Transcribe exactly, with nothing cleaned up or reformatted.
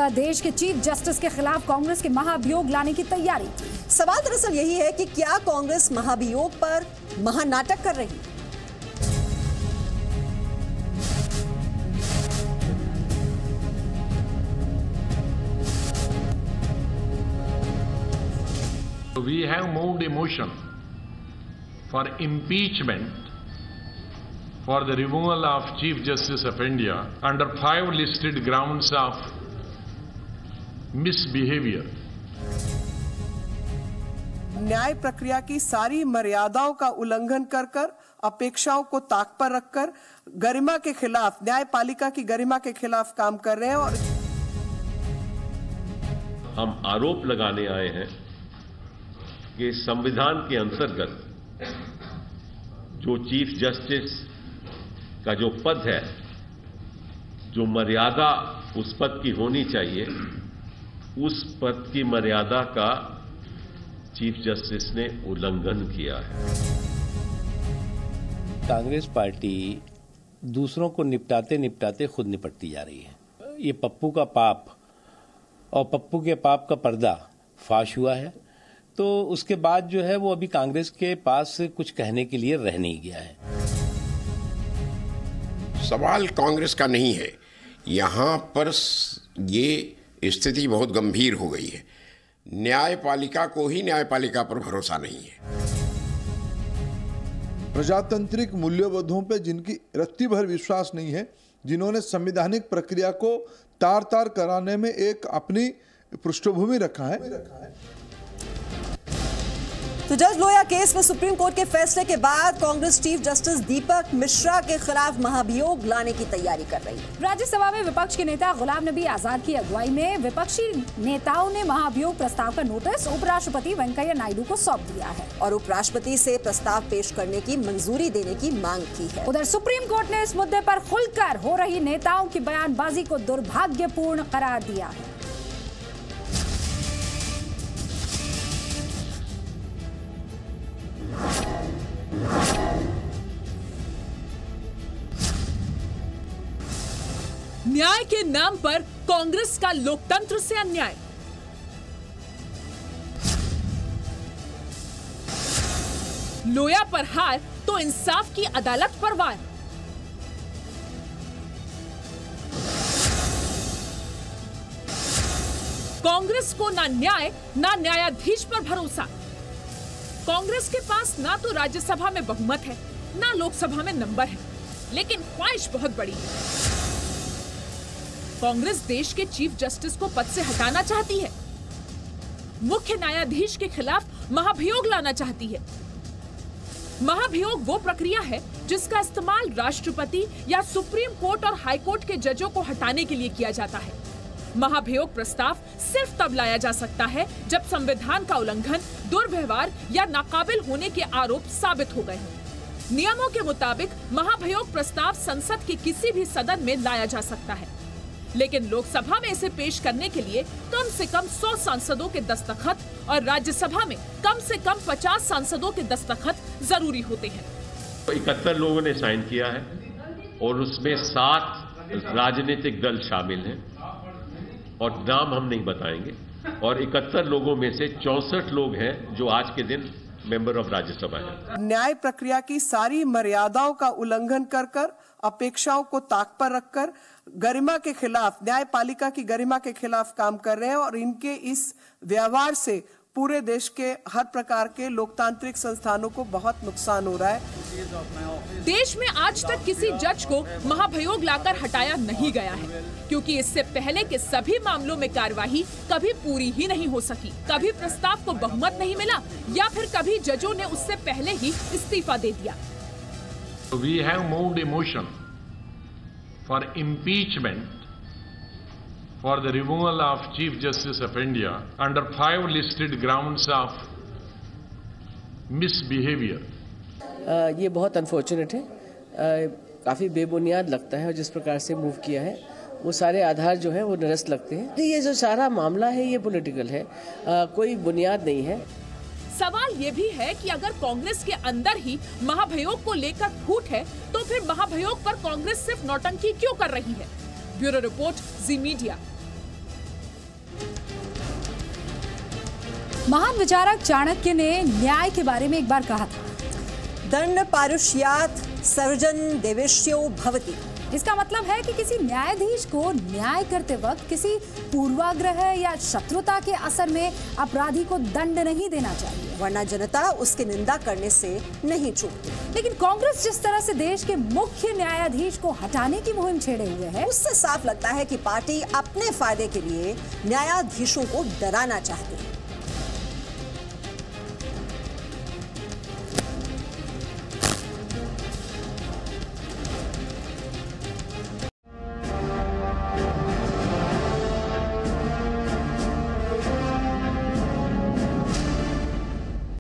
देश के chief justice के खिलाफ कांग्रेस के महाभियोग लाने की तैयारी। सवाल दरअसल यही है कि क्या कांग्रेस महाभियोग पर महानाटक कर रही है? We have moved a motion for impeachment for the removal of Chief Justice of India under five listed grounds of misbehavior. न्याय प्रक्रिया की सारी मर्यादाओं का उल्लंघन कर कर अपेक्षाओं को ताक पर रखकर गरिमा के खिलाफ, न्यायपालिका की गरिमा के खिलाफ काम कर रहे हैं। और हम आरोप लगाने आए हैं कि संविधान के अंतर्गत जो चीफ जस्टिस का जो पद है, जो मर्यादा उस पद की होनी चाहिए, उस पद की मर्यादा का चीफ जस्टिस ने उल्लंघन किया है। कांग्रेस पार्टी दूसरों को निपटाते निपटाते खुद निपटती जा रही है। ये पप्पू का पाप और पप्पू के पाप का पर्दा फाश हुआ है, तो उसके बाद जो है वो अभी कांग्रेस के पास कुछ कहने के लिए रह नहीं गया है। सवाल कांग्रेस का नहीं है, यहाँ पर ये स्थिति बहुत गंभीर हो गई है। न्यायपालिका को ही न्यायपालिका पर भरोसा नहीं है। प्रजातांत्रिक मूल्यबोधों पे जिनकी रत्ती भर विश्वास नहीं है, जिन्होंने संवैधानिक प्रक्रिया को तार तार कराने में एक अपनी पृष्ठभूमि रखा है। तो जज लोया केस में सुप्रीम कोर्ट के फैसले के बाद कांग्रेस चीफ जस्टिस दीपक मिश्रा के खिलाफ महाभियोग लाने की तैयारी कर रही है। राज्यसभा में विपक्ष के नेता गुलाम नबी आजाद की अगुवाई में विपक्षी नेताओं ने महाभियोग प्रस्ताव का नोटिस उपराष्ट्रपति वेंकैया नायडू को सौंप दिया है और उपराष्ट्रपति से प्रस्ताव पेश करने की मंजूरी देने की मांग की है। उधर सुप्रीम कोर्ट ने इस मुद्दे पर खुलकर हो रही नेताओं की बयानबाजी को दुर्भाग्यपूर्ण करार दिया है। न्याय के नाम पर कांग्रेस का लोकतंत्र से अन्याय। लोया पर हार तो इंसाफ की अदालत पर वार। कांग्रेस को ना न्याय ना न्यायाधीश पर भरोसा। कांग्रेस के पास ना तो राज्यसभा में बहुमत है, ना लोकसभा में नंबर है, लेकिन ख्वाहिश बहुत बड़ी है। कांग्रेस देश के चीफ जस्टिस को पद से हटाना चाहती है, मुख्य न्यायाधीश के खिलाफ महाभियोग लाना चाहती है। महाभियोग वो प्रक्रिया है जिसका इस्तेमाल राष्ट्रपति या सुप्रीम कोर्ट और हाई कोर्ट के जजों को हटाने के लिए किया जाता है। महाभियोग प्रस्ताव सिर्फ तब लाया जा सकता है जब संविधान का उल्लंघन, दुर्व्यवहार या नाकाबिल होने के आरोप साबित हो गए हों। नियमों के मुताबिक महाभियोग प्रस्ताव संसद के किसी भी सदन में लाया जा सकता है, लेकिन लोकसभा में इसे पेश करने के लिए कम से कम सौ सांसदों के दस्तखत और राज्यसभा में कम से कम पचास सांसदों के दस्तखत जरूरी होते हैं। इकहत्तर लोगों ने साइन किया है और उसमें सात राजनीतिक दल शामिल हैं और नाम हम नहीं बताएंगे। और इकहत्तर लोगों में से चौसठ लोग हैं जो आज के दिन मेंबर ऑफ राज्यसभा है। न्याय प्रक्रिया की सारी मर्यादाओं का उल्लंघन कर कर अपेक्षाओं को ताक पर रखकर गरिमा के खिलाफ, न्यायपालिका की गरिमा के खिलाफ काम कर रहे हैं और इनके इस व्यवहार से पूरे देश के हर प्रकार के लोकतांत्रिक संस्थानों को बहुत नुकसान हो रहा है। देश में आज तक किसी जज को महाभियोग लाकर हटाया नहीं गया है, क्योंकि इससे पहले के सभी मामलों में कार्यवाही कभी पूरी ही नहीं हो सकी। कभी प्रस्ताव को बहुमत नहीं मिला या फिर कभी जजों ने उससे पहले ही इस्तीफा दे दिया। We have moved a motion for impeachment for the removal of Chief Justice of India under five listed grounds of misbehavior. uh, ये बहुत अनफॉर्चुनेट है, uh, काफ़ी बेबुनियाद लगता है और जिस प्रकार से मूव किया है वो सारे आधार जो है वो निरस्त लगते हैं। ये जो सारा मामला है ये पॉलिटिकल है, uh, कोई बुनियाद नहीं है। सवाल ये भी है कि अगर कांग्रेस के अंदर ही महाभियोग को लेकर फूट है तो फिर महाभियोग पर कांग्रेस सिर्फ नौटंकी क्यों कर रही है? Bureau report, Zee media. महान विचारक चाणक्य ने न्याय के बारे में एक बार कहा था, दंड पारुष्यात् सर्वजन देवेश्यो भवति। इसका मतलब है कि किसी न्यायाधीश को न्याय करते वक्त किसी पूर्वाग्रह या शत्रुता के असर में अपराधी को दंड नहीं देना चाहिए, वरना जनता उसकी निंदा करने से नहीं चूकती। लेकिन कांग्रेस जिस तरह से देश के मुख्य न्यायाधीश को हटाने की मुहिम छेड़े हुए है, उससे साफ लगता है कि पार्टी अपने फायदे के लिए न्यायाधीशों को डराना चाहती है।